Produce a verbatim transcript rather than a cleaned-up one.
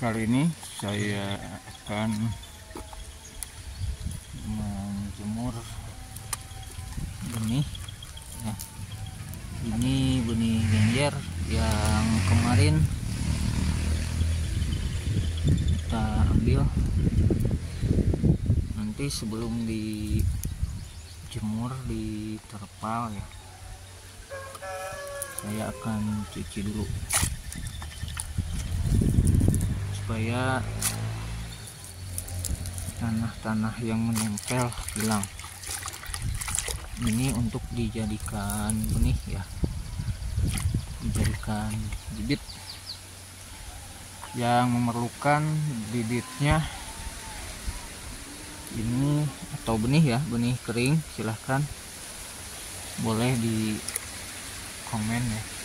Kali ini saya akan menjemur benih. Nah, ini benih genjer yang kemarin kita ambil. Nanti sebelum dijemur di terpal ya, saya akan cuci dulu supaya tanah-tanah yang menempel hilang. Ini untuk dijadikan benih ya, dijadikan bibit yang memerlukan bibitnya ini atau benih ya, benih kering. Silahkan boleh di komen ya.